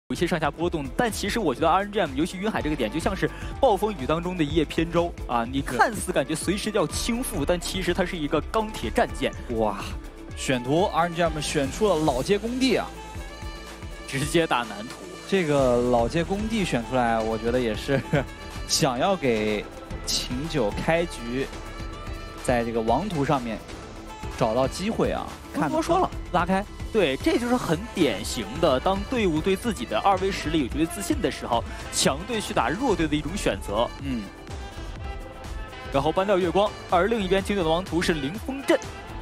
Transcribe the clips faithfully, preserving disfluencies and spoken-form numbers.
有一些上下波动，但其实我觉得 R N G M 尤其云海这个点，就像是暴风雨当中的一叶扁舟啊！你看似感觉随时要倾覆，但其实它是一个钢铁战舰。 哇，选图 R N G M 选出了老街工地啊， 直接打蓝图。 这个老街工地选出来，我觉得也是想要给秦九开局在这个王图上面找到机会啊。 看多说了， 拉开。 对，这就是很典型的，当队伍对自己的二 V 实力有绝对自信的时候，强队去打弱队的一种选择。嗯。然后搬掉月光，而另一边秦九的王图是凌风阵。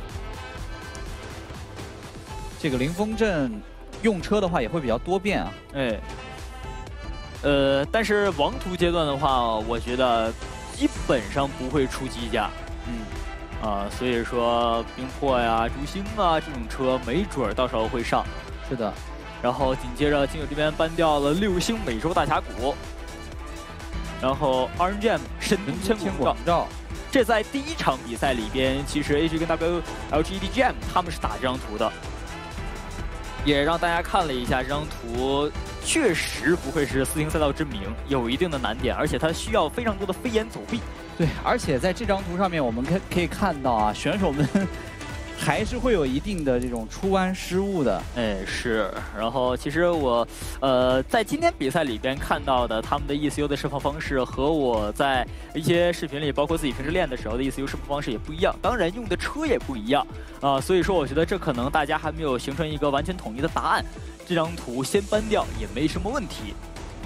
这个凌风阵用车的话也会比较多变啊。 哎。呃，但是王图阶段的话，我觉得基本上不会出机甲。嗯。 啊，所以说冰魄呀、烛星啊这种车，没准儿到时候会上。 是的， 然后紧接着秦九这边搬掉了六星美洲大峡谷，然后 R N G M 神都千广照。这在第一场比赛里边，其实 A G 跟 W L G E D G M 他们是打这张图的，也让大家看了一下这张图。 确实不愧是四星赛道之名，有一定的难点，而且它需要非常多的飞檐走壁。 对，而且在这张图上面，我们可可以看到啊，选手们还是会有一定的这种出弯失误的。 哎，是。然后其实我呃在今天比赛里边看到的他们的 E C U 的释放方式，和我在一些视频里，包括自己平时练的时候的 E C U 释放方式也不一样，当然用的车也不一样啊、呃。所以说，我觉得这可能大家还没有形成一个完全统一的答案。 这张图先搬掉也没什么问题。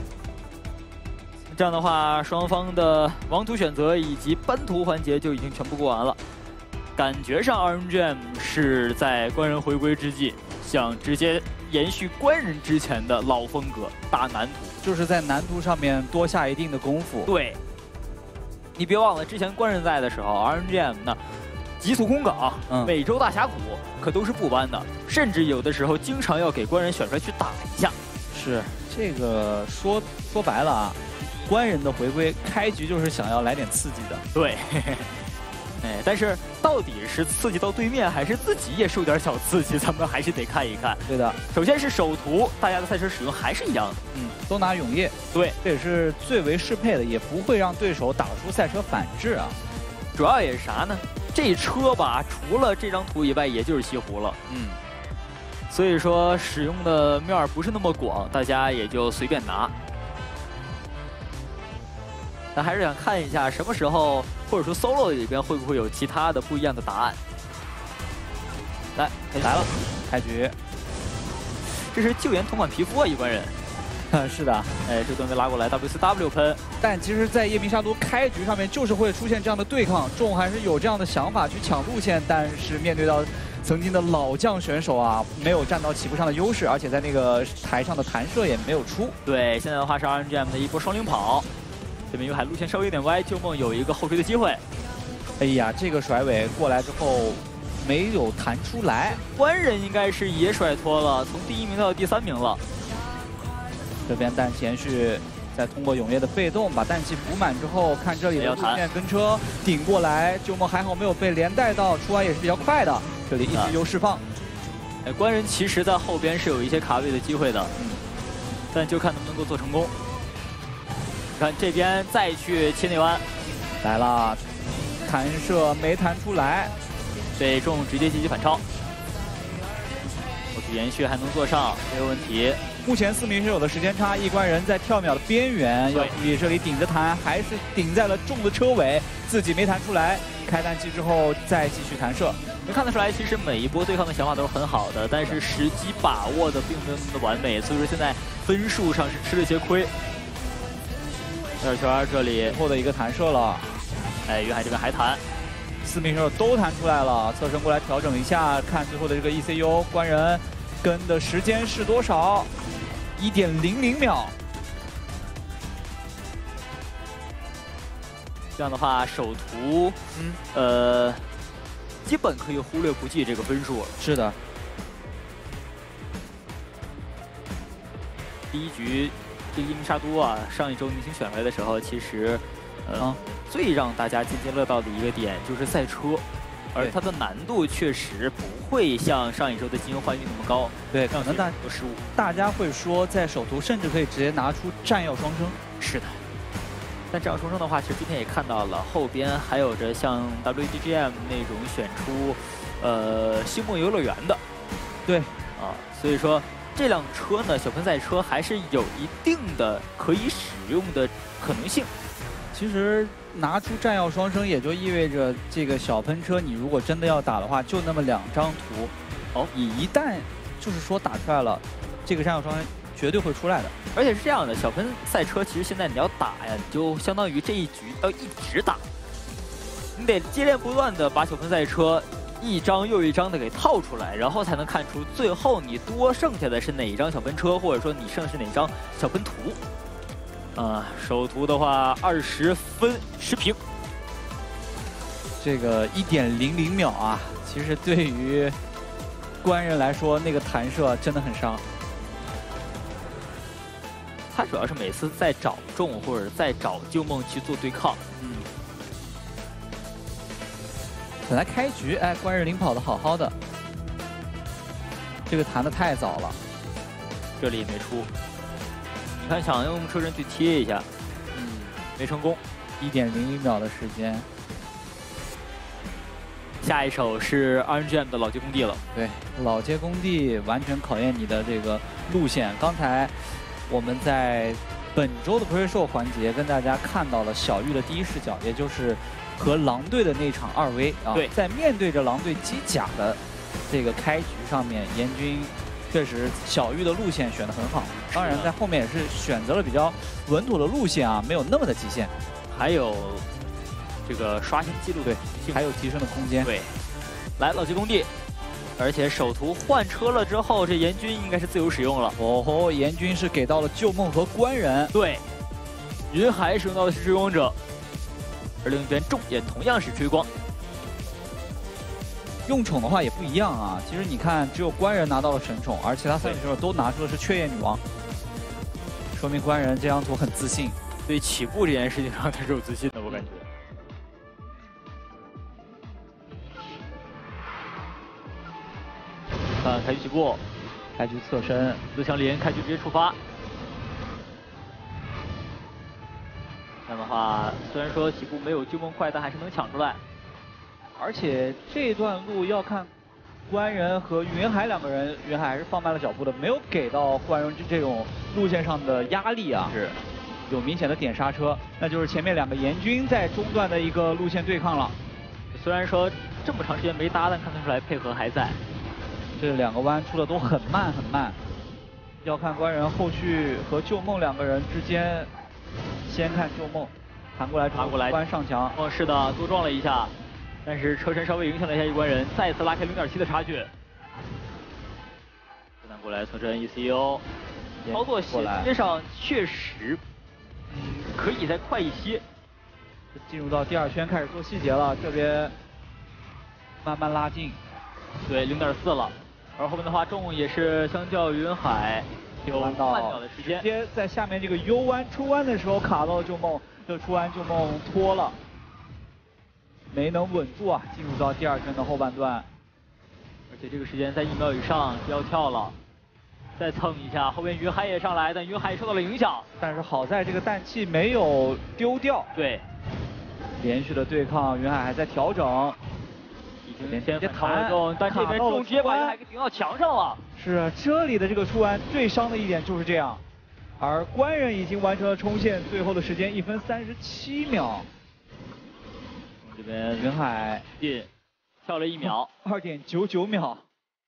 这样的话，双方的王图选择以及搬图环节就已经全部过完了。感觉上 R N G M 是在官人回归之际，想直接延续官人之前的老风格，打男图， 就是在男图上面多下一定的功夫。 对，你别忘了之前官人在的时候 ，R N G M 呢。 极速空港、嗯、美洲大峡谷可都是不搬的，甚至有的时候经常要给官人选出来去打一下。 是这个说说白了啊，官人的回归开局就是想要来点刺激的。 对，哎，但是到底是刺激到对面，还是自己也受点小刺激，咱们还是得看一看。 对的， 首先是首图，大家的赛车使用还是一样的， 嗯，都拿永夜。对，这也是最为适配的，也不会让对手打出赛车反制啊。 主要也是啥呢？ 这车吧，除了这张图以外，也就是西湖了。嗯，所以说使用的面不是那么广，大家也就随便拿。但还是想看一下什么时候，或者说 solo 里边会不会有其他的不一样的答案。来， 来了，开局。 这是救援同款皮肤啊，一关人。 是的， 哎，这段被拉过来 ，W C W 喷。 但其实，在夜明沙都开局上面，就是会出现这样的对抗，众还是有这样的想法去抢路线，但是面对到曾经的老将选手啊，没有占到起步上的优势，而且在那个台上的弹射也没有出。 对，现在的话是 R N G M 的一波双领跑，这边云海路线稍微有点歪，旧梦有一个后追的机会。 哎呀，这个甩尾过来之后没有弹出来， 官人应该是也甩脱了，从第一名到第三名了。 这边氮气延续，再通过永夜的被动把氮气补满之后，看这里的路面跟车顶过来，旧梦还好没有被连带到，出弯也是比较快的。这里一直有释放， 哎，官人其实在后边是有一些卡位的机会的，嗯，但就看能不能够做成功。看这边再去切内弯， 来了，弹射没弹出来， 被中直接积极反超。后续延续还能做上，没有问题。 目前四名选手的时间差，一关人在跳秒的边缘，要注意这里顶着弹，还是顶在了重的车尾，自己没弹出来。开氮气之后再继续弹射， 能看得出来，其实每一波对抗的想法都是很好的，但是时机把握的并没有那么的完美，所以说现在分数上是吃了些亏。二圈这里后的一个弹射了， 哎，云海这边还弹， 四名选手都弹出来了，侧身过来调整一下，看最后的这个 E C U 关人跟的时间是多少？ 一点零零秒， 这样的话，首图，嗯，呃，基本可以忽略不计这个分数了。 是的， 第一局这个夜明沙都啊，上一周明星选回来的时候，其实，呃，嗯、最让大家津津乐道的一个点就是赛车。 而它的难度确实不会像上一周的金庸幻域那么高。 对，可能大有失误， 大家会说在首图甚至可以直接拿出战药双生。 是的。 但这样双生的话，其实今天也看到了，后边还有着像 W D G M 那种选出，呃，星梦游乐园的， 对啊，所以说这辆车呢，小喷赛车还是有一定的可以使用的可能性。 其实拿出战药双生，也就意味着这个小喷车，你如果真的要打的话，就那么两张图，哦，你一旦就是说打出来了，这个战药双生。 绝对会出来的， 而且是这样的，小喷赛车其实现在你要打呀，你就相当于这一局要一直打，你得接连不断的把小喷赛车一张又一张的给套出来，然后才能看出最后你多剩下的是哪一张小喷车，或者说你剩的是哪张小喷图。啊、呃，首图的话二十分十平， 这个一点零零秒啊，其实对于官人来说，那个弹射真的很伤。 他主要是每次在找中或者在找旧梦去做对抗。 嗯。本来开局，哎，官人领跑的好好的，这个弹的太早了， 这里也没出。你看，想用车身去贴一下，嗯，没成功。 一点零一秒的时间。 下一手是 R N G M 的老街工地了。 对，老街工地完全考验你的这个路线。刚才。 我们在本周的 Pre Show 环节跟大家看到了小玉的第一视角，也就是和狼队的那场二 V 啊。 对， 在面对着狼队机甲的这个开局上面，严军确实小玉的路线选得很好。当然，在后面也是选择了比较稳妥的路线啊，没有那么的极限， 还有这个刷新记录， 对，还有提升的空间。 对，来老街工地。 而且首图换车了之后，这严军应该是自由使用了。 哦吼，严军是给到了旧梦和官人。 对，云海使用到的是追光者，而另一边重也同样是追光。 用宠的话也不一样啊。其实你看，只有官人拿到了神宠，而其他三选手都拿出的是雀焰女王，说明官人这张图很自信。 对起步这件事情上他是有自信的，我感觉。 看开局起步， 开局侧身， 自强林开局直接出发。这样的话，虽然说起步没有旧梦快，但还是能抢出来。 而且这段路要看官人和云海两个人，云海还是放慢了脚步的，没有给到官人这种路线上的压力啊， 是有明显的点刹车，那就是前面两个严军在中段的一个路线对抗了。 虽然说这么长时间没搭，但看得出来配合还在。 这两个弯出的都很慢很慢，要看官人后续和旧梦两个人之间，先看旧梦，弹过来弹过来， 官上墙。 哦，是的，多撞了一下，但是车身稍微影响了一下一关人，再次拉开零点七的差距。弹过来侧身 E C U， 操作衔接上确实，嗯，可以再快一些。 进入到第二圈开始做细节了，这边慢慢拉近， 对，零点四了。 而后面的话，重也是相较于云海有半秒的时间， 直接在下面这个 U 弯出弯的时候卡到了旧梦，这出弯旧梦脱了，没能稳住啊，进入到第二圈的后半段， 而且这个时间在一秒以上就要跳了，再蹭一下，后面云海也上来，但云海受到了影响， 但是好在这个氮气没有丢掉， 对， 连续的对抗，云海还在调整。 连先弹中，但这边重直接把云海给顶到墙上了。 是啊，这里的这个出弯最伤的一点就是这样，而官人已经完成了冲线，最后的时间一分三十七秒。 这边云海进跳了一秒， 二点九九秒。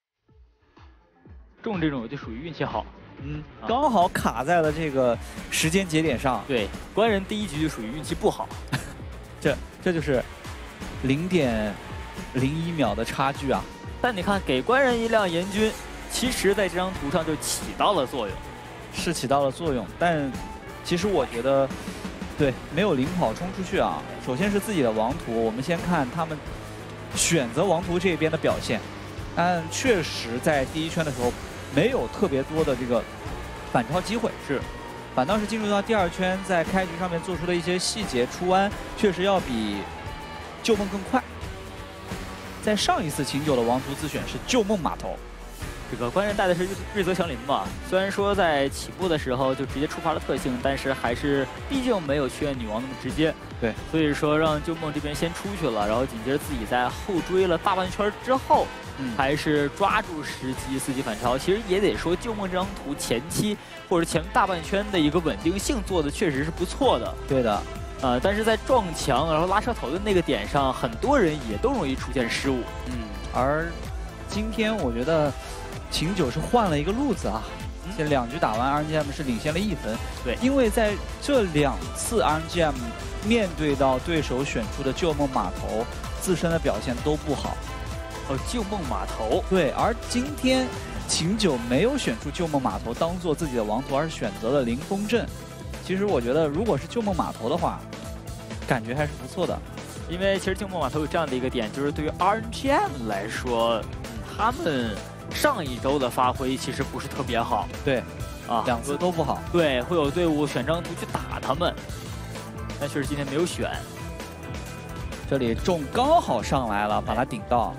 中这种就属于运气好， 嗯，刚好卡在了这个时间节点上。 对，官人第一局就属于运气不好， 这这就是零点。 零一秒的差距啊！ 但你看，给官人一辆严军，其实在这张图上就起到了作用， 是起到了作用。但其实我觉得，对，没有领跑冲出去啊。首先是自己的王图，我们先看他们选择王图这边的表现。但确实在第一圈的时候，没有特别多的这个反超机会， 是， 反倒是进入到第二圈，在开局上面做出的一些细节出弯，确实要比旧梦更快。在在上一次秦九的王图自选是旧梦码头。 这个官人带的是瑞泽祥林嘛，虽然说在起步的时候就直接触发了特性，但是还是毕竟没有去女王那么直接。 对， 所以说让旧梦这边先出去了，然后紧接着自己在后追了大半圈之后，嗯、还是抓住时机四级反超。其实也得说旧梦这张图前期或者前大半圈的一个稳定性做的确实是不错的。 对的， 呃，但是在撞墙然后拉车头的那个点上，很多人也都容易出现失误。 嗯，而今天我觉得。 秦九是换了一个路子啊，这两局打完 R N G M 是领先了一分。 对， 因为在这两次 R N G M 面对到对手选出的旧梦码头，自身的表现都不好。 哦，旧梦码头。 对，而今天秦九没有选出旧梦码头当做自己的王图，而是选择了凌风阵。其实我觉得，如果是旧梦码头的话，感觉还是不错的。 因为其实旧梦码头有这样的一个点，就是对于 R N G M 来说，他们。 上一周的发挥其实不是特别好， 对， 啊， 两次都不好， 对，会有队伍选张图去打他们，但确实今天没有选。 这里众刚好上来了，把他顶到，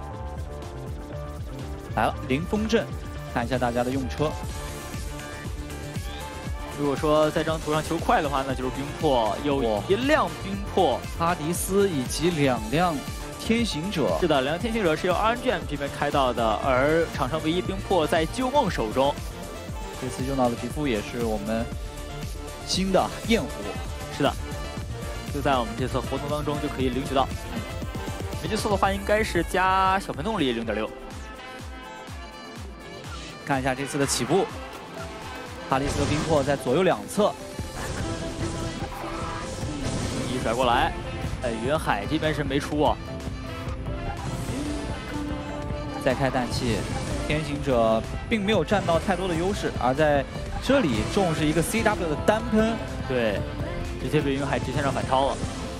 来了凌风阵，看一下大家的用车。 如果说在这张图上求快的话，那就是冰魄，有一辆冰魄， 哈迪斯以及两辆。 天行者是的，两辆天行者是由 R N G M 这边开到的，而场上唯一冰魄在旧梦手中。 这次用到的皮肤也是我们新的焰狐， 是的，就在我们这次活动当中就可以领取到。没记错的话，应该是加小喷动力 零点六。 看一下这次的起步，哈迪斯和冰魄在左右两侧， 一甩过来，哎，云海这边是没出啊。 再开氮气，天行者并没有占到太多的优势，而在这里众是一个 C W 的单喷， 对，直接被云海直线上反超了。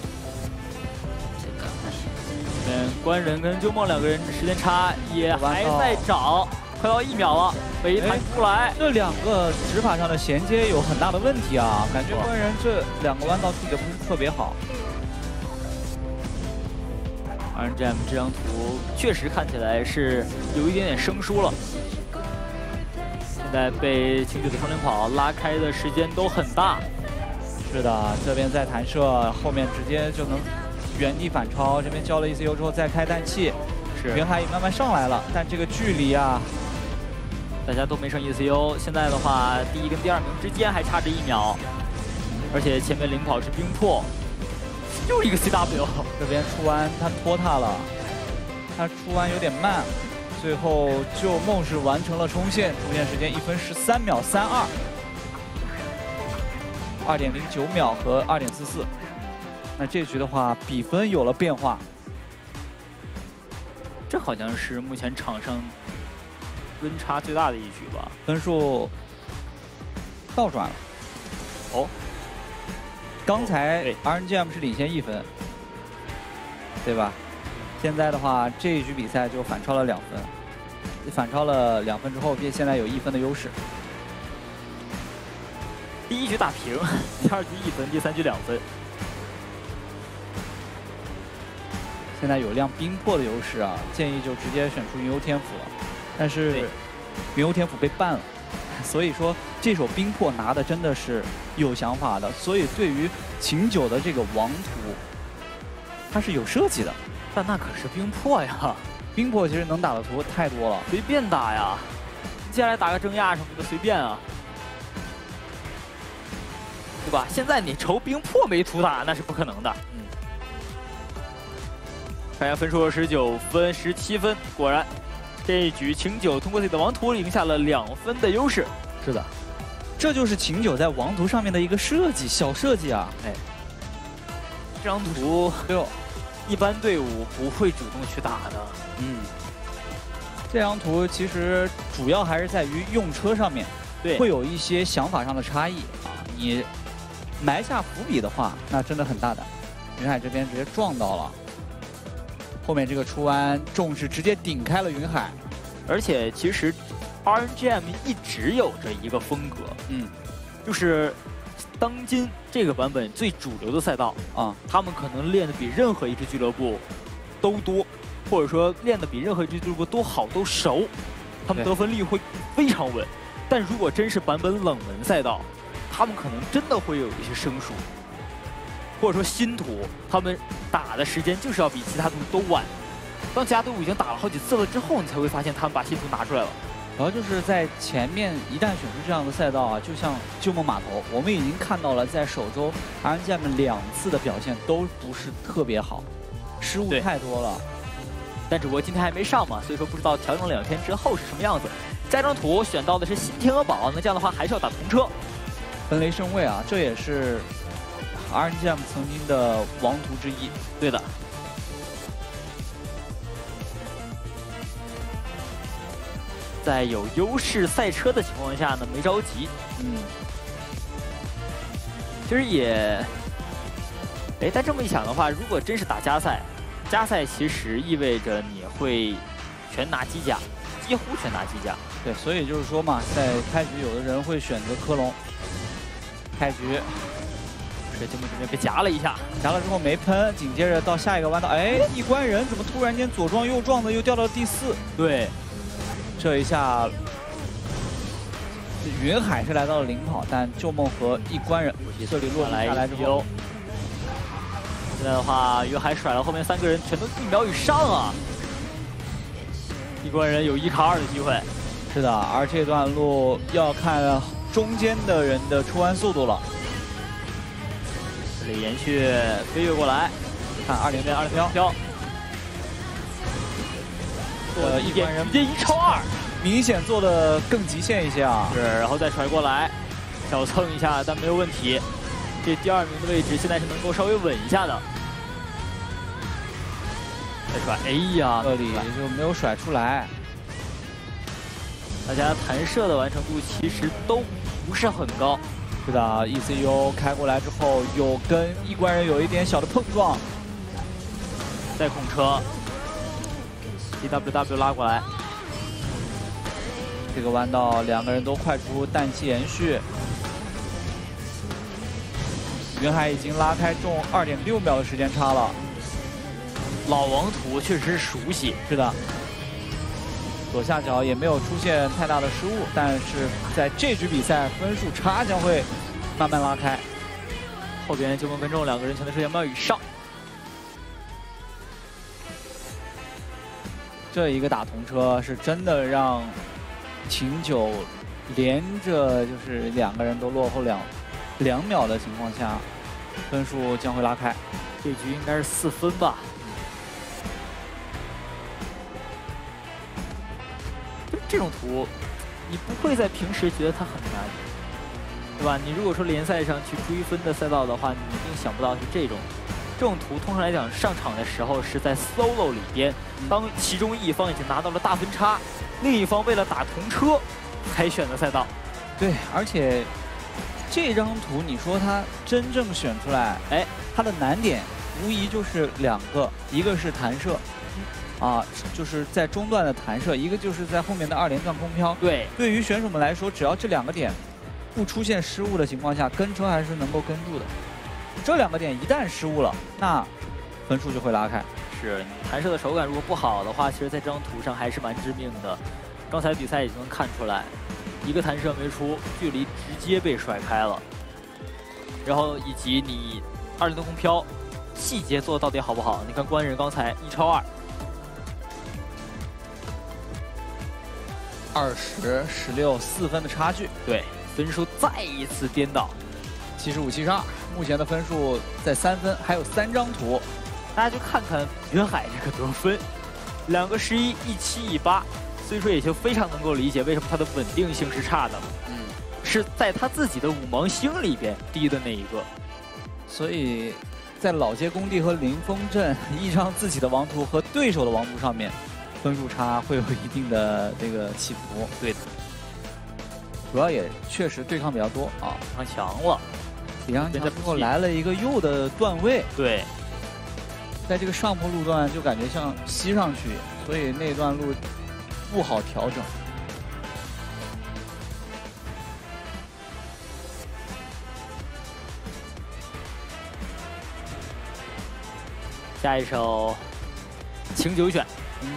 嗯，官人跟旧梦两个人时间差也还在找，快到一秒了，没弹出来。 这两个指法上的衔接有很大的问题啊，感觉官人这两个弯道处理的不是特别好。 R N G M 这张图确实看起来是有一点点生疏了，现在被秦九的双连跑拉开的时间都很大。 是的，这边在弹射，后面直接就能原地反超。这边交了 E C U 之后再开氮气， 是云海也慢慢上来了，但这个距离啊， 大家都没上 E C U。现在的话，第一跟第二名之间还差着一秒，而且前面领跑是冰魄。 又一个 C W， 这边出弯他拖他了，他出弯有点慢，最后旧梦是完成了冲线，冲线时间一分十三秒三二，二点零九秒和二点四四。那这局的话，比分有了变化。 这好像是目前场上温差最大的一局吧？ 分数倒转了。哦。 刚才 R N G M 是领先一分，对吧？现在的话，这一局比赛就反超了两分，反超了两分之后，便现在有一分的优势。 第一局打平，第二局一分，第三局两分。 现在有辆冰魄的优势啊，建议就直接选出云游天府了，但是云游天府被ban了。 所以说，这手冰魄拿的真的是有想法的，所以对于秦九的这个王图，它是有设计的。 但那可是冰魄呀， 冰魄其实能打的图太多了， 随便打呀，接下来打个正亚什么的随便啊，对吧？现在你愁冰魄没图打，那是不可能的。嗯。看一下分数，十九分、十七分，果然。 这一局秦九通过自己的王图赢下了两分的优势。 是的，这就是秦九在王图上面的一个设计，小设计啊。哎， 这张图，哎呦，一般队伍不会主动去打的。 嗯，这张图其实主要还是在于用车上面，对，会有一些想法上的差异啊。你埋下伏笔的话，那真的很大胆。云海这边直接撞到了。 后面这个出弯，众是直接顶开了云海， 而且其实 R N G M 一直有着一个风格，嗯，就是当今这个版本最主流的赛道啊，他们可能练的比任何一支俱乐部都多， 或者说练得比任何一支俱乐部都好都熟，他们得分力会非常稳。但如果真是版本冷门赛道，他们可能真的会有一些生疏，或者说新图，他们打的时间就是要比其他队伍都晚。当其他队伍已经打了好几次了之后，你才会发现他们把新图拿出来了。 然后就是在前面一旦选出这样的赛道啊，就像旧梦码头，我们已经看到了在首周 R N G M 两次的表现都不是特别好，失误太多了。 但只不过今天还没上嘛，所以说不知道调整两天之后是什么样子。下张图选到的是新天鹅堡，那这样的话还是要打同车。 奔雷圣位啊，这也是 R N G M 曾经的王图之一。 对的。在有优势赛车的情况下呢，没着急。 嗯， 其实也，哎，但这么一想的话，如果真是打加赛，加赛其实意味着你会全拿机甲，几乎全拿机甲。 对，所以就是说嘛，在开局有的人会选择科隆。开局， 水晶梦这边被夹了一下， 夹了之后没喷，紧接着到下一个弯道，哎，一关人怎么突然间左撞右撞的又掉到了第四？ 对。 这一下，云海是来到了领跑，但旧梦和一关人这里落下来之后， 现在的话，云海甩了后面三个人，全都一秒以上啊！一关人有一卡二的机会。 是的，而这段路要看中间的人的出弯速度了。 这里延续飞跃过来， 看二连边二连飘飘。 呃，一点直接一超二， 明显做的更极限一些啊。 是，然后再甩过来，小蹭一下，但没有问题。这第二名的位置现在是能够稍微稳一下的。再甩，哎呀， 这里就没有甩出来。 大家弹射的完成度其实都不是很高。 是的 ，E C U 开过来之后有跟一关人有一点小的碰撞。 再控车。D W W 拉过来， 这个弯道两个人都快出氮气延续，云海已经拉开中二点六秒的时间差了。 老王图确实是熟悉， 是的，左下角也没有出现太大的失误，但是在这局比赛分数差将会慢慢拉开。 后边九分钟两个人全都是两秒以上。 这一个打同车是真的让秦九连着就是两个人都落后两两秒的情况下，分数将会拉开。 这局应该是四分吧。就这种图，你不会在平时觉得它很难，对吧？你如果说联赛上去追分的赛道的话，你一定想不到是这种。这种图通常来讲，上场的时候是在 solo 里边，当其中一方已经拿到了大分差，另一方为了打同车才选的赛道。 对，而且这张图你说它真正选出来，哎，它的难点无疑就是两个，一个是弹射，啊，就是在中段的弹射，一个就是在后面的二连转空飘。 对， 对于选手们来说，只要这两个点不出现失误的情况下，跟车还是能够跟住的。这两个点一旦失误了，那分数就会拉开。 是，你弹射的手感如果不好的话，其实在这张图上还是蛮致命的。刚才比赛已经能看出来，一个弹射没出，距离直接被甩开了。然后以及你二连的空飘，细节做的到底好不好？你看关人刚才一超二， 二十、十六四分的差距， 对，分数再一次颠倒。 七十五、七十二，目前的分数在三分，还有三张图， 大家就看看云海这个得分，两个十一，一七一八，所以说也就非常能够理解为什么他的稳定性是差的，嗯，是在他自己的五芒星里边低的那一个， 所以在老街工地和临风镇一张自己的王图和对手的王图上面，分数差会有一定的这个起伏， 对的， 主要也确实对抗比较多啊， 非常强了。 比上强之后来了一个右的段位， 对， 在这个上坡路段就感觉像吸上去，所以那段路不好调整。 下一首请九选， 嗯，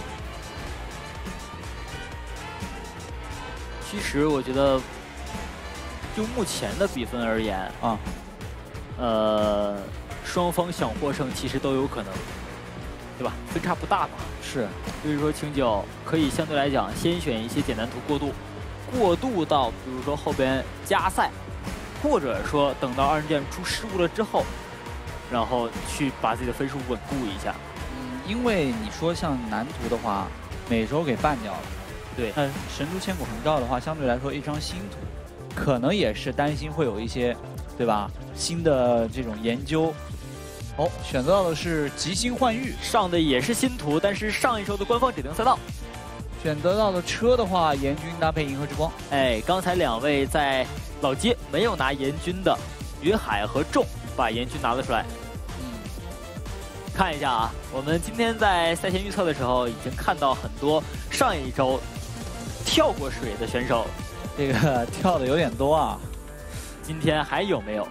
其实我觉得，就目前的比分而言啊， 呃，双方想获胜其实都有可能，对吧？分差不大嘛。 是， 所以说清九可以相对来讲先选一些简单图过渡，过渡到比如说后边加赛，或者说等到二人剑出失误了之后，然后去把自己的分数稳固一下。 嗯，因为你说像男图的话，美洲给办掉了。 对， 那神族千古横照的话，相对来说一张新图，可能也是担心会有一些，对吧？新的这种研究。哦，选择到的是极星幻域， 上的也是新图，但是上一周的官方指定赛道。 选择到的车的话，炎军搭配银河之光。 哎，刚才两位在老街没有拿炎军的云海和众，把炎军拿了出来。 嗯， 看一下啊，我们今天在赛前预测的时候，已经看到很多上一周 跳过水的选手， 这个跳的有点多啊。 今天还有没有？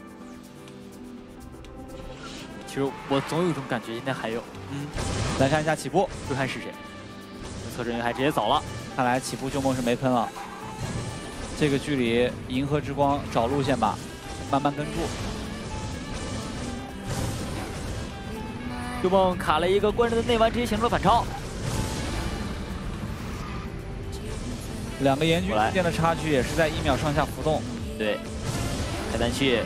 其实我总有一种感觉，今天还有。 嗯，来看一下起步， 就看是谁。侧身云海直接走了， 看来起步旧梦是没喷了。这个距离，银河之光找路线吧，慢慢跟住。 旧梦卡了一个关着的内弯，直接形成了反超。 两个炎军之间的差距也是在一秒上下浮动。 对，开单去。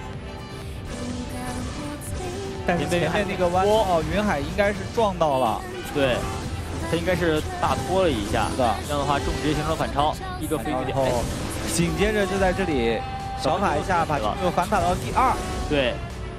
但是前面那个弯哦，云海应该是撞到了。 对，他应该是大拖了一下。 是的。 这样的话，重直接形成了反超，一个飞鱼点。 后紧接着就在这里小卡一下，把这个反卡到第二。对。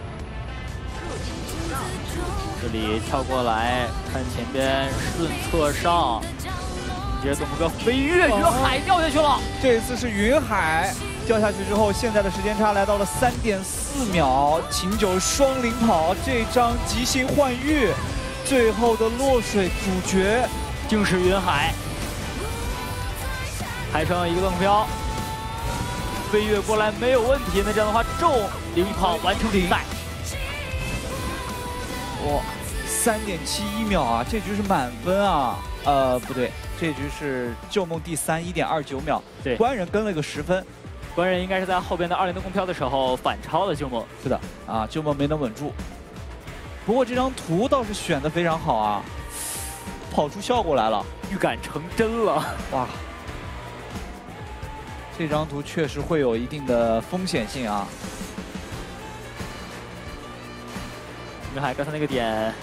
这里跳过来，看前边顺侧上。 直接动目标飞跃，云海掉下去了。 这次是云海掉下去之后，现在的时间差来到了三点四秒，秦九双领跑。这张极星幻域，最后的落水主角竟是云海，还剩一个动标，飞跃过来没有问题。那这样的话，众领跑完成比赛。 哇，三点七一秒啊！这局是满分啊。呃，不对。 这局是旧梦第三，一点二九秒。 对， 官人跟了个十分， 官人应该是在后边的二连的空飘的时候反超了旧梦。 是的，啊，旧梦没能稳住。不过这张图倒是选的非常好啊，跑出效果来了， 预感成真了。 哇，这张图确实会有一定的风险性啊。 云海刚才那个点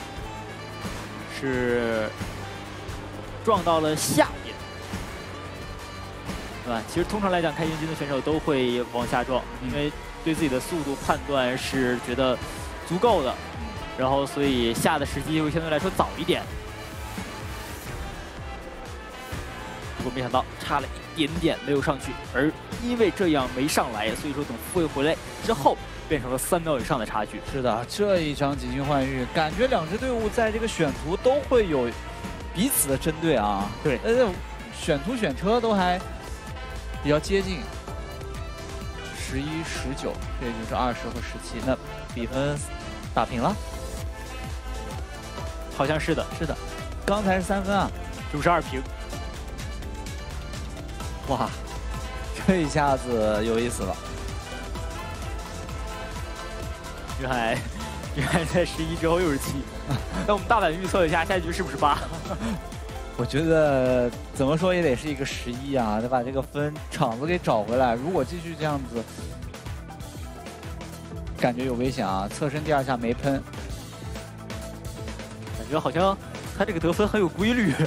是 撞到了下边，对吧？其实通常来讲，开炎军的选手都会往下撞，因为对自己的速度判断是觉得足够的，然后所以下的时机会相对来说早一点。不过没想到差了一点点没有上去，而因为这样没上来，所以说等复位回来之后变成了三秒以上的差距。 是的，这一场极星幻域，感觉两支队伍在这个选图都会有 彼此的针对啊， 对， 呃，选图选车都还比较接近，十一、十九，这就是二十和十七，那比分打平了， 好像是的， 是的，刚才是三分啊， 九十二平， 哇，这一下子有意思了， 云海。 云海在十一之后又是七，那我们大胆预测一下，下一局是不是八？ 我觉得怎么说也得是一个十一啊，得把这个分场子给找回来。如果继续这样子，感觉有危险啊！侧身第二下没喷， 感觉好像他这个得分很有规律。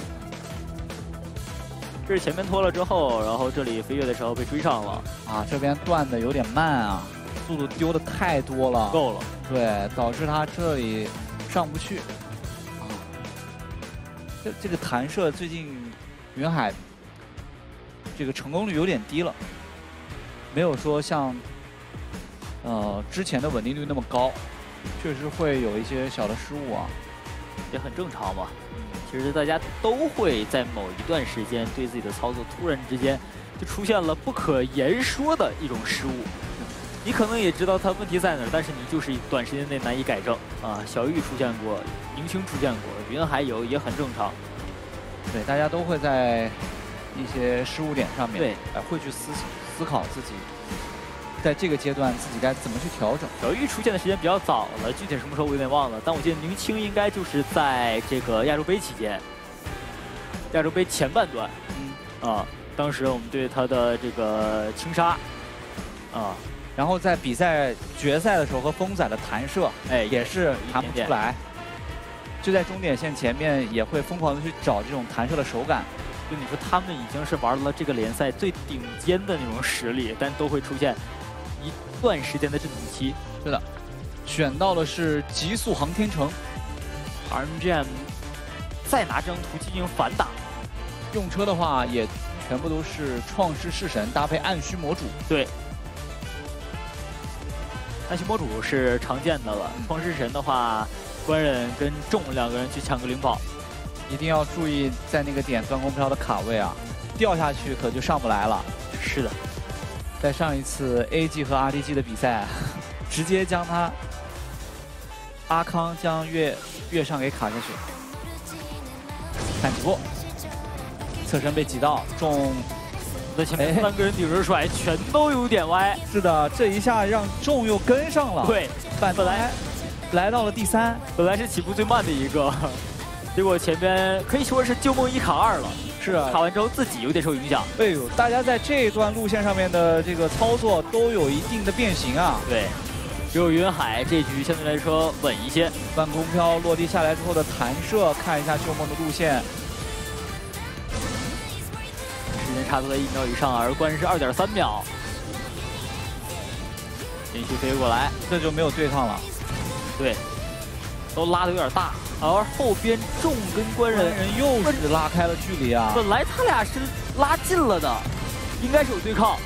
这是前面拖了之后，然后这里飞跃的时候被追上了啊，这边断的有点慢啊，速度丢的太多了， 够了。 对，导致他这里上不去。啊，这这个弹射最近云海这个成功率有点低了，没有说像呃之前的稳定率那么高，确实会有一些小的失误啊， 也很正常嘛。其实大家都会在某一段时间对自己的操作突然之间就出现了不可言说的一种失误。 你可能也知道它问题在哪儿，但是你就是短时间内难以改正啊。小玉出现过，宁青出现过，云海有也很正常。 对，大家都会在一些失误点上面， 对， 呃，会去思思考自己在这个阶段自己该怎么去调整。 小玉出现的时间比较早了，具体什么时候我有点忘了，但我记得宁青应该就是在这个亚洲杯期间，亚洲杯前半段，嗯啊，当时我们对他的这个轻杀，啊。 然后在比赛决赛的时候和风仔的弹射，哎，也是弹不出来，就在终点线前面也会疯狂的去找这种弹射的手感。 就你说他们已经是玩了这个联赛最顶尖的那种实力，但都会出现一段时间的阵痛期。 是的，选到的是极速航天城 ，R M G M 再拿这张图进行反打， 用车的话也全部都是创世弑神搭配暗虚魔主。 对。暗虚魔主是常见的了，创世神的话，官人跟众两个人去抢个领跑， 一定要注意在那个点钻空飘的卡位啊，掉下去可就上不来了。 是的， 在上一次 A G 和 R D G 的比赛，直接将他阿康将月月上给卡下去，看起过，侧身被挤到，众。 在前面三个人顶着甩，全都有点歪。 是的，这一下让众又跟上了。 对， 本来来到了第三， 本来是起步最慢的一个，结果前边可以说是旧梦一卡二了。 是啊， 卡完之后自己有点受影响。 哎呦，大家在这一段路线上面的这个操作都有一定的变形啊。 对，只有云海这局相对来说稳一些。 半空飘落地下来之后的弹射，看一下旧梦的路线。 时间差都在一秒以上，而关是二点三秒，连续飞过来， 这就没有对抗了。 对，都拉的有点大，而后边众跟关人人又是拉开了距离啊！ 本来他俩是拉近了的，应该是有对抗。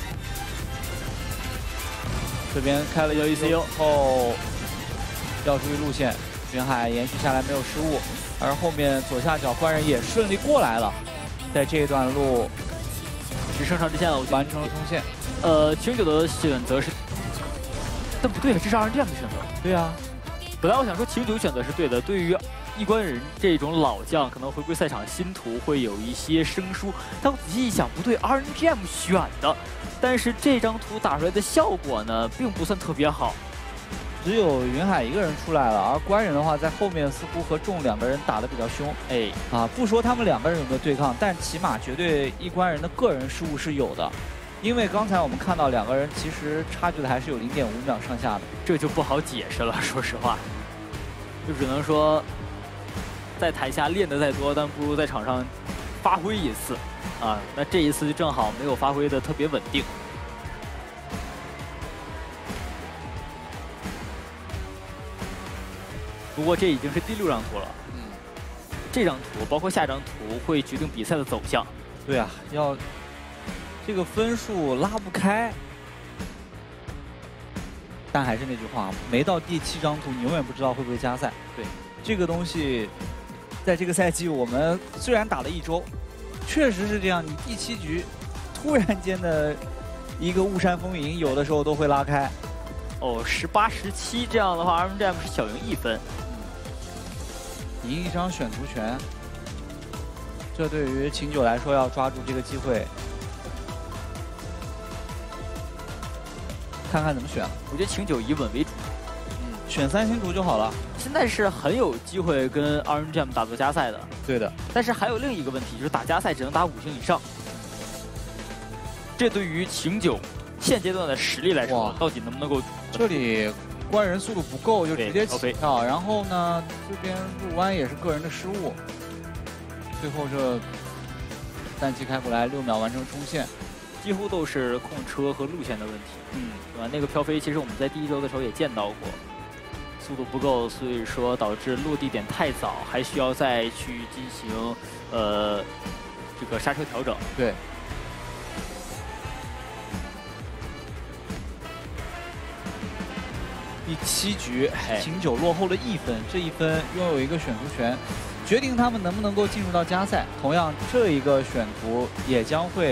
这边开了有 E C U 后，要注意路线，云海延续下来没有失误，而后面左下角关人也顺利过来了。在这一段路只剩上支线了，我完成了冲线。 呃，清九的选择是，但不对，这是 R M G M 的选择。 对啊， 本来我想说清九选择是对的，对于一关人这种老将，可能回归赛场新图会有一些生疏。但我仔细一想，不对 ，R M G M 选的，但是这张图打出来的效果呢，并不算特别好。 只有云海一个人出来了，而关人的话在后面似乎和众两个人打得比较凶。哎，啊，不说他们两个人有没有对抗，但起码绝对一关人的个人失误是有的。因为刚才我们看到两个人其实差距的还是有零点五秒上下的， 这就不好解释了。说实话，就只能说，在台下练得再多，但不如在场上发挥一次啊。那这一次就正好没有发挥的特别稳定。不过这已经是第六张图了，嗯，这张图包括下张图会决定比赛的走向。 对啊，要这个分数拉不开，但还是那句话，没到第七张图，你永远不知道会不会加赛。对，这个东西，在这个赛季我们虽然打了一周，确实是这样，你第七局突然间的一个雾山风云，有的时候都会拉开。 哦，十八十七这样的话 ，R M G M 是小赢一分。 赢一张选图权，这对于秦九来说要抓住这个机会，看看怎么选了。 我觉得秦九以稳为主， 嗯，选三星图就好了。 现在是很有机会跟 R M G M 打做加赛的。 对的， 但是还有另一个问题，就是打加赛只能打五星以上，这对于秦九现阶段的实力来说，到底能不能够？ 这里。关人速度不够，就直接起跳，然后呢，这边入弯也是个人的失误，最后这氮气开过来，六秒完成冲线， 几乎都是控车和路线的问题，嗯，对吧？那个飘飞其实我们在第一周的时候也见到过，速度不够，所以说导致落地点太早，还需要再去进行呃这个刹车调整。 对。第七局，秦九落后了一分，这一分拥有一个选图权，决定他们能不能够进入到加赛。同样，这一个选图也将会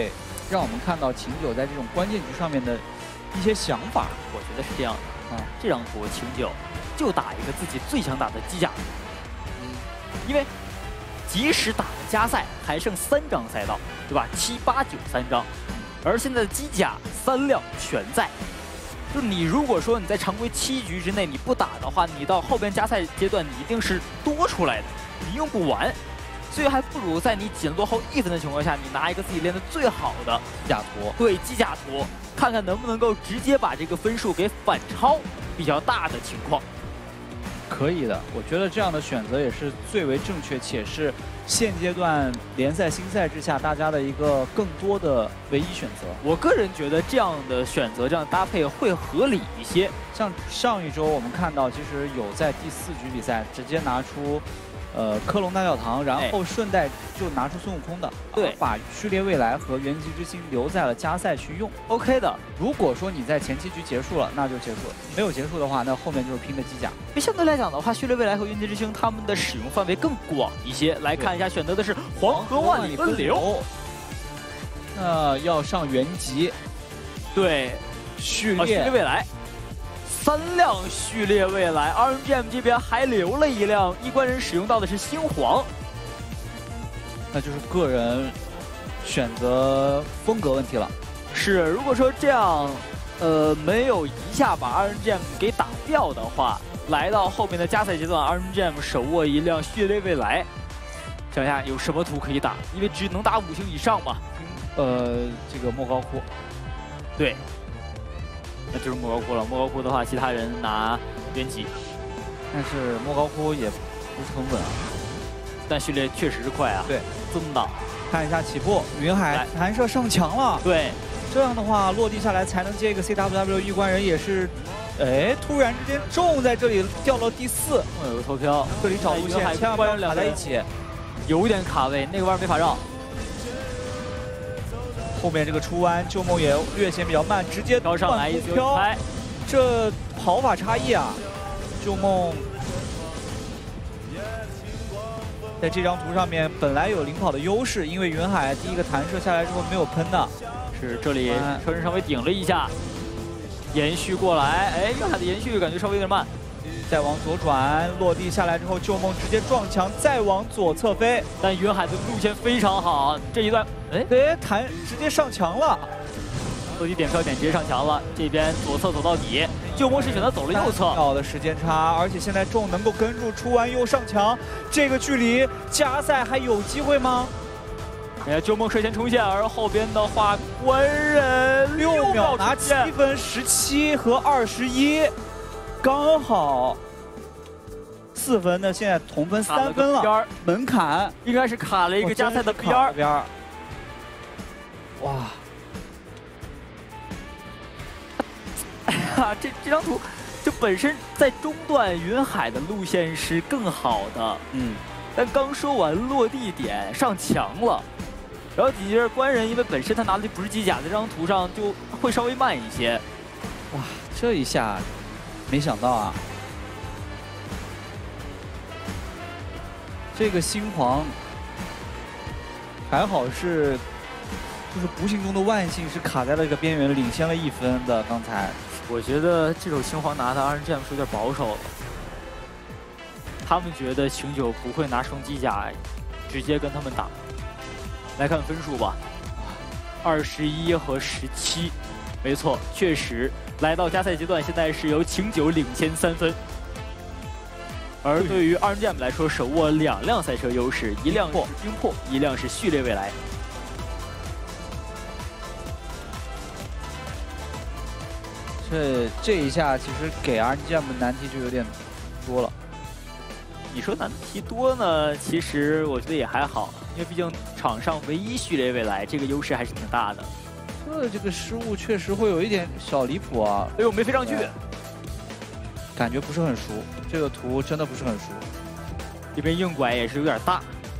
让我们看到秦九在这种关键局上面的一些想法。 我觉得是这样的。啊，这张图秦九就打一个自己最想打的机甲，嗯，因为即使打了加赛，还剩三张赛道，对吧？七八九三张，而现在的机甲三辆全在。就你如果说你在常规七局之内你不打的话，你到后边加赛阶段你一定是多出来的，你用不完。 所以还不如在你仅落后一分的情况下，你拿一个自己练得最好的机甲图， 对机甲图，看看能不能够直接把这个分数给反超比较大的情况。 可以的，我觉得这样的选择也是最为正确，且是现阶段联赛新赛制下大家的一个更多的唯一选择。 我个人觉得这样的选择、这样的搭配会合理一些。 像上一周我们看到，其实有在第四局比赛直接拿出。 呃，科隆大教堂，然后顺带就拿出孙悟空的， 对， 把序列未来和原极之心留在了加赛去用 ，OK 的。 如果说你在前七局结束了，那就结束了；没有结束的话，那后面就是拼的机甲。 因为相对来讲的话，序列未来和原极之星他们的使用范围更广一些。来看一下，选择的是黄河万里奔流。 那要上原极， 对， 序列、 啊、序列未来。 三辆序列未来 ，R N G M 这边还留了一辆，一关人使用到的是星皇， 那就是个人选择风格问题了。 是，如果说这样，呃，没有一下把 R N G M 给打掉的话，来到后面的加赛阶段 ，R N G M 手握一辆序列未来，想想有什么图可以打？因为只能打五星以上嘛。 呃，这个莫高窟， 对。 那就是莫高窟了。莫高窟的话，其他人拿原极， 但是莫高窟也不是很稳啊。 但序列确实是快啊。 对， 这么打， 看一下起步，云海弹射上墙了。 对， 这样的话落地下来才能接一个 C W W 一关人，也是，哎，突然之间重在这里掉到第四。 哦，有个头飘， 这里找路线，千万不要卡在一起， 有点卡位，那个弯没法绕。 后面这个出弯，旧梦也略显比较慢，直接飘上来一飘，这跑法差异啊！旧梦在这张图上面本来有领跑的优势，因为云海第一个弹射下来之后没有喷的， 是这里车身稍微顶了一下，延续过来，哎，云海的延续感觉稍微有点慢。 再往左转，落地下来之后，旧梦直接撞墙，再往左侧飞。 但云海的路线非常好，这一段，哎哎，弹直接上墙了， 落地点飘点直接上墙了。这边左侧走到底，旧梦是选择走了右侧。 秒的时间差，而且现在众能够跟住，出完又上墙，这个距离加赛还有机会吗？ 哎呀，旧梦率先冲线，而后边的话，官人六秒拿七分，十七和二十一。 刚好四分的，现在同分三分了，门槛应该是卡了一个加赛的边儿。 边儿，哇！ 哎呀，这这张图就本身在中段云海的路线是更好的，嗯，但刚说完落地点上墙了，然后紧接着官人因为本身他拿的不是机甲，在这张图上就会稍微慢一些。 哇，这一下。 没想到啊，这个星皇还好是，就是不幸中的万幸，是卡在了这个边缘，领先了一分的。刚才我觉得这手星皇拿的 R N G M 是有点保守了，他们觉得秦九不会拿双机甲直接跟他们打。来看分数吧，二十一和十七，没错，确实。 来到加赛阶段，现在是由秦九领先三分，而对于 R N G M 来说，手握两辆赛车优势，一辆是冰魄，一辆是序列未来。 这这一下其实给 R N G M 的难题就有点多了。 你说难题多呢？其实我觉得也还好，因为毕竟场上唯一序列未来，这个优势还是挺大的。 这这个失误确实会有一点小离谱啊！ 哎呦，没飞上去， 感觉不是很熟。这个图真的不是很熟。 这边硬拐也是有点大。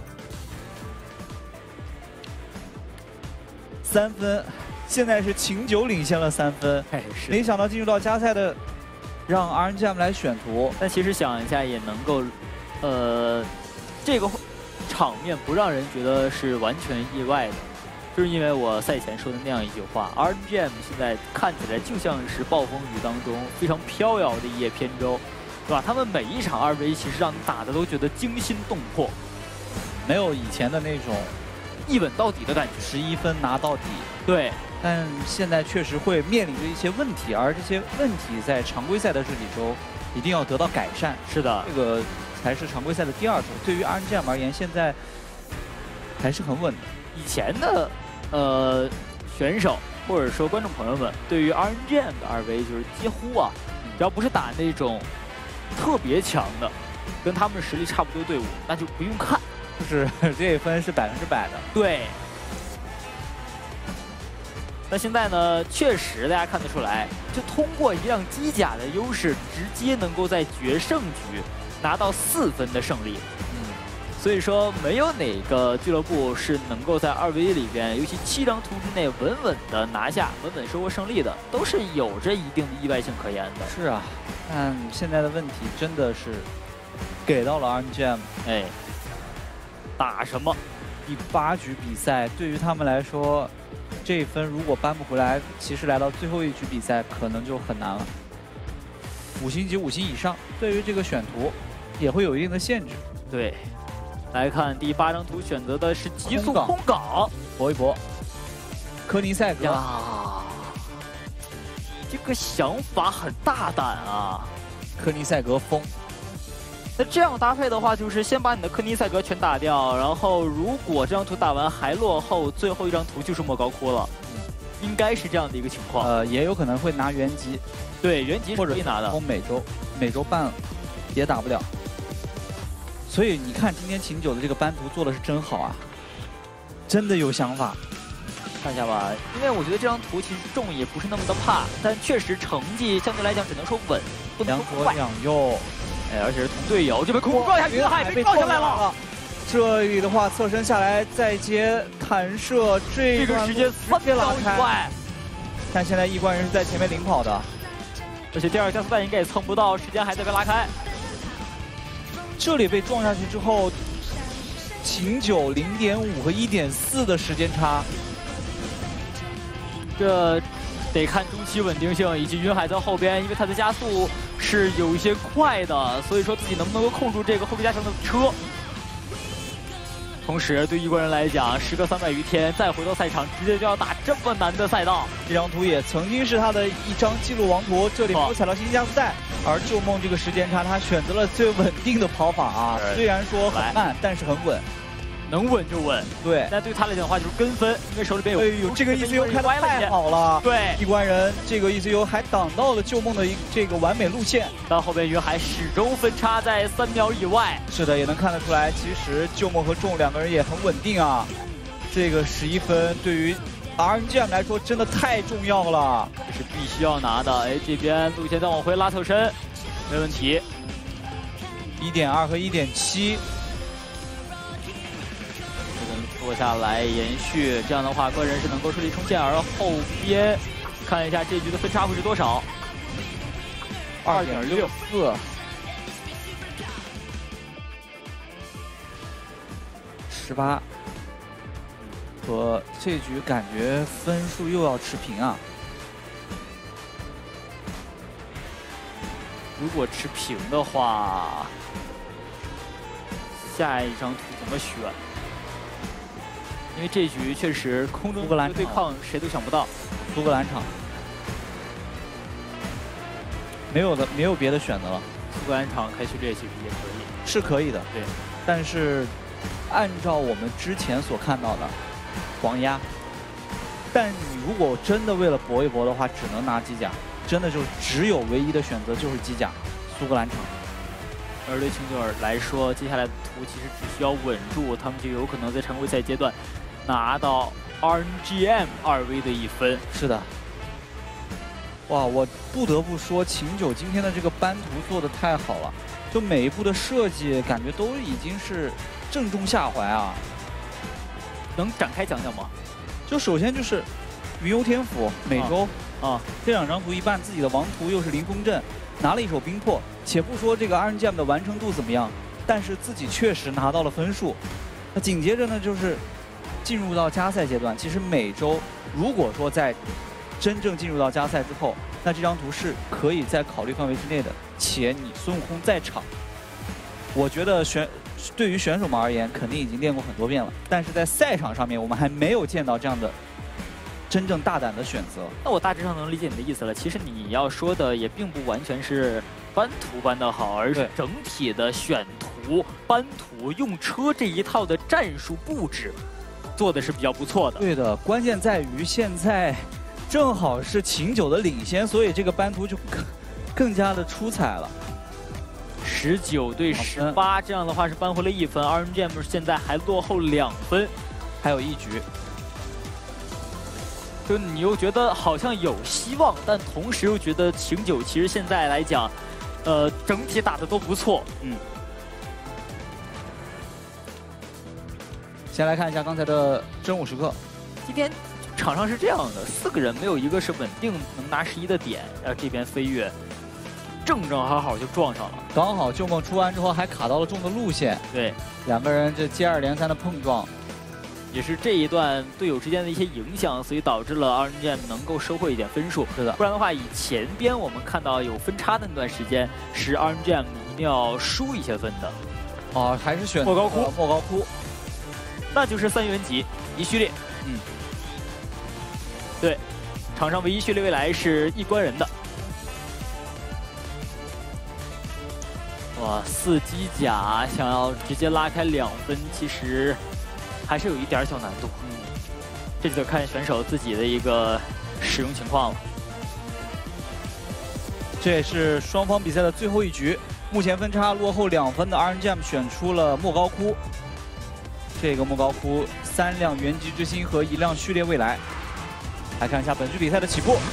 三分，现在是秦九领先了三分。 哎，是。 没想到进入到加赛的，让 R N G M 来选图。 但其实想一下也能够，呃，这个场面不让人觉得是完全意外的。 就是因为我赛前说的那样一句话 ，R N G M 现在看起来就像是暴风雨当中非常飘摇的一叶扁舟，对吧？他们每一场二 v 一其实让你打的都觉得惊心动魄， 没有以前的那种一稳到底的感觉， 十一分拿到底。 对， 但现在确实会面临着一些问题，而这些问题在常规赛的这几周一定要得到改善。 是的， 这个才是常规赛的第二周。对于 R N G M 而言，现在还是很稳的。 以前的呃选手或者说观众朋友们，对于 R N G M 的二 v 就是几乎啊，只要不是打那种特别强的，跟他们实力差不多的队伍，那就不用看， 就是这一分是百分之百的。 对。那现在呢，确实大家看得出来，就通过一辆机甲的优势，直接能够在决胜局拿到四分的胜利。嗯，所以说没有哪个俱乐部是能够在二 v 一里边，尤其七张图之内稳稳的拿下、稳稳收获胜利的，都是有着一定的意外性可言的。 是啊，但现在的问题真的是给到了 R N G M， 哎，打什么？ 第八局比赛对于他们来说，这一分如果扳不回来，其实来到最后一局比赛可能就很难了。五星级、五星以上，对于这个选图也会有一定的限制。 对，来看第八张图选择的是极速空港， 搏一搏。科尼赛格呀，这个想法很大胆啊！ 科尼赛格疯。 那这样搭配的话，就是先把你的科尼赛格全打掉，然后如果这张图打完还落后，最后一张图就是莫高窟了，应该是这样的一个情况。 呃，也有可能会拿原级， 对，原级或者可以拿的。 封美洲，美洲半也打不了。所以你看，今天秦九的这个班图做的是真好啊，真的有想法。 看一下吧，因为我觉得这张图其实中也不是那么的怕，但确实成绩相对来讲只能说稳，不能说快。 两左两右。 哎，而且是同队友，这边空空撞下去，还被撞下来了。 这里的话，侧身下来再接弹射，这个时间三秒以外。 但现在一关人是在前面领跑的， 而且第二个加速带应该也蹭不到，时间还在被拉开。 这里被撞下去之后，秦九零点五和一点四的时间差， 这得看中期稳定性以及云海在后边，因为他的加速是有一些快的，所以说自己能不能够控住这个后备加强的车。同时，对一关人来讲，时隔三百余天再回到赛场，直接就要打这么难的赛道。 这张图也曾经是他的一张记录王图，这里没有踩到新加速带，而旧梦这个时间差，他选择了最稳定的跑法啊，虽然说很慢，但是很稳。 能稳就稳， 对。 但对他来讲的话就是跟分，因为手里边有。 哎呦，这个 E C U 开得太好了。 对， 一关人这个 E C U 还挡到了旧梦的一这个完美路线。 到后边云海始终分差在三秒以外。 是的，也能看得出来，其实旧梦和仲两个人也很稳定啊。这个十一分对于 R N G M 来说真的太重要了， 这是必须要拿的。哎，这边路线再往回拉侧身，没问题。 一点二和一点七。 落下来延续，这样的话个人是能够顺利冲线，而后边看一下这局的分差会是多少？ 二点六四，十八，和这局感觉分数又要持平啊。 如果持平的话，下一张图怎么选？因为这局确实空中的对抗谁都想不到， 苏格兰场没有的，没有别的选择了。 苏格兰场开局这其实也可以， 是可以的， 对。 但是按照我们之前所看到的，黄鸭。但你如果真的为了搏一搏的话，只能拿机甲，真的就只有唯一的选择就是机甲，苏格兰场。 而对秦九儿来说，接下来的图其实只需要稳住，他们就有可能在常规赛阶段拿到 R N G M 二 V 的一分。 是的。哇，我不得不说，秦九今天的这个班图做的太好了，就每一步的设计感觉都已经是正中下怀啊。 能展开讲讲吗？ 就首先就是云游天府、美洲啊，啊这两张图一半，自己的王图又是临风阵，拿了一手冰魄。且不说这个 R N G M 的完成度怎么样，但是自己确实拿到了分数。那紧接着呢，就是进入到加赛阶段，其实每周如果说在真正进入到加赛之后，那这张图是可以在考虑范围之内的，且你孙悟空在场，我觉得选对于选手们而言，肯定已经练过很多遍了，但是在赛场上面，我们还没有见到这样的真正大胆的选择。 那我大致上能理解你的意思了。其实你要说的也并不完全是班图班得好，而是整体的选图、班图、用车这一套的战术布置做的是比较不错的。 对的，关键在于现在正好是秦九的领先，所以这个班图就更更加的出彩了。 十九对十八，这样的话是扳回了一分。R N G M 现在还落后两分， 还有一局。 就你又觉得好像有希望，但同时又觉得秦九其实现在来讲，呃，整体打的都不错。嗯。 先来看一下刚才的真武时刻。 今天场上是这样的，四个人没有一个是稳定能拿十一的点，然后这边飞跃正正好好就撞上了， 刚好救梦出完之后还卡到了中的路线。 对， 两个人这接二连三的碰撞， 也是这一段队友之间的一些影响，所以导致了 R N G M 能够收获一点分数。 是的， 不然的话，以前边我们看到有分差的那段时间，是 R N G M 一定要输一些分的。 哦，还是选莫高窟， 莫高窟， 那就是三元级一序列。嗯，对，场上唯一序列未来是一关人的。哇，四机甲想要直接拉开两分，其实还是有一点小难度。嗯，这就得看选手自己的一个使用情况了。 这也是双方比赛的最后一局，目前分差落后两分的 R N G M 选出了莫高窟。这个莫高窟三辆元极之星和一辆序列未来。来看一下本局比赛的起步。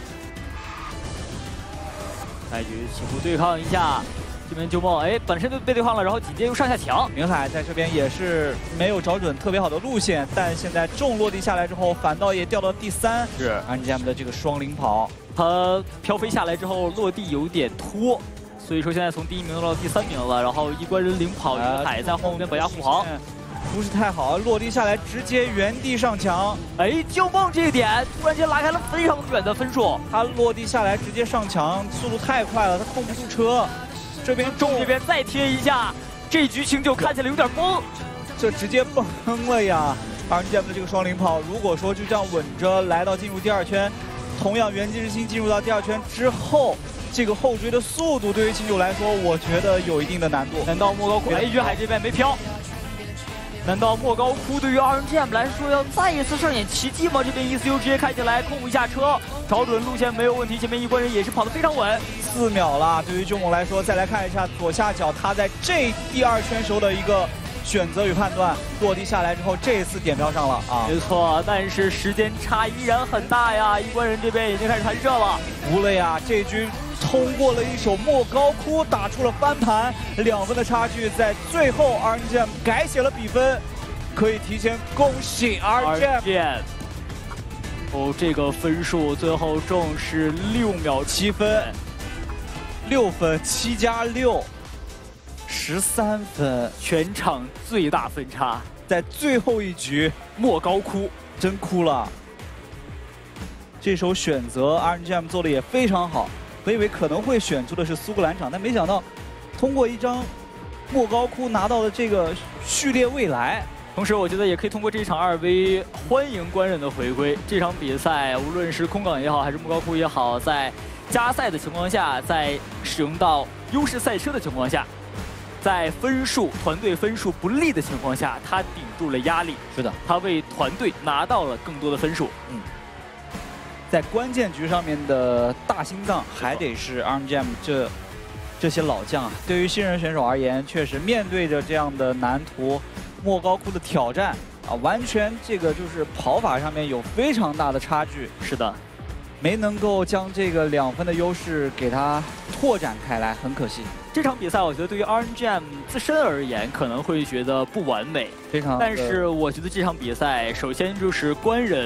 开局起步对抗一下。这边救梦，哎，本身就被对抗了，然后紧接又上下抢。 明海在这边也是没有找准特别好的路线，但现在重落地下来之后，反倒也掉到第三。 是 R N G M 的这个双领跑， 他飘飞下来之后落地有点拖，所以说现在从第一名到第三名了。然后一关人领跑，明海在后面保驾护航， 不是太好，落地下来直接原地上墙。 哎，救梦这一点突然间拉开了非常远的分数。 他落地下来直接上墙，速度太快了，他控不住车。这边中这边再贴一下，这局秦九看起来有点懵， 这直接崩了呀 ！R N G M 的这个双领跑，如果说就这样稳着来到进入第二圈，同样元极之星进入到第二圈之后，这个后追的速度对于秦九来说，我觉得有一定的难度。 难道莫高窟？哎，于海这边没飘。难道莫高窟对于 R N G M 来说要再一次上演奇迹吗？这边 E C U 直接开起来，控一下车，找准路线没有问题。前面一关人也是跑得非常稳， 四秒了。对于救梦来说，再来看一下左下角他在这第二圈时候的一个选择与判断，落地下来之后这一次点标上了啊， 没错，但是时间差依然很大呀。一关人这边已经开始弹射了， 服了呀，这局通过了一手莫高窟，打出了翻盘，两分的差距，在最后 R N G M 改写了比分，可以提前恭喜 R N G M。 哦，这个分数最后正是六秒七分， 六分七加六，十三分， 全场最大分差， 在最后一局莫高窟真哭了。这手选择 R N G M 做的也非常好。我以为可能会选出的是苏格兰场，但没想到通过一张莫高窟拿到了这个序列未来。 同时，我觉得也可以通过这场二 V 欢迎官人的回归。这场比赛，无论是空港也好，还是莫高窟也好，在加赛的情况下，在使用到优势赛车的情况下，在分数团队分数不利的情况下，他顶住了压力。 是的， 他为团队拿到了更多的分数。嗯。 在关键局上面的大心脏还得是 R N G M 这这些老将啊。对于新人选手而言，确实面对着这样的难图，莫高窟的挑战啊，完全这个就是跑法上面有非常大的差距。 是的， 没能够将这个两分的优势给他拓展开来，很可惜。 这场比赛，我觉得对于 R N G M 自身而言，可能会觉得不完美， 非常。 但是我觉得这场比赛，首先就是官人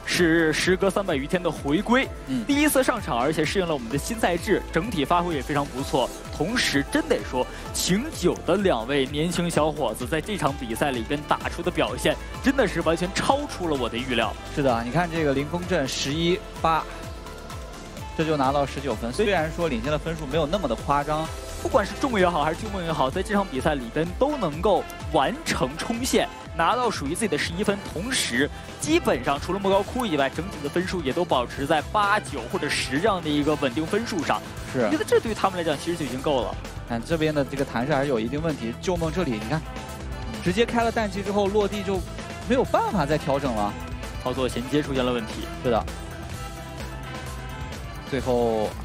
是时隔三百余天的回归， 嗯， 第一次上场，而且适应了我们的新赛制，整体发挥也非常不错。同时，真得说，秦九的两位年轻小伙子在这场比赛里边打出的表现，真的是完全超出了我的预料。 是的，你看这个林峰镇十一八，这就拿到十九分。虽然说领先的分数没有那么的夸张， 不管是众也好，还是俊梦也好，在这场比赛里边都能够完成冲线。 拿到属于自己的十一分，同时基本上除了莫高窟以外，整体的分数也都保持在八九或者十这样的一个稳定分数上。 是， 我觉得这对于他们来讲其实就已经够了。 但这边的这个弹射还是有一定问题。旧梦这里你看，直接开了氮气之后落地就没有办法再调整了， 操作衔接出现了问题。 是的。最后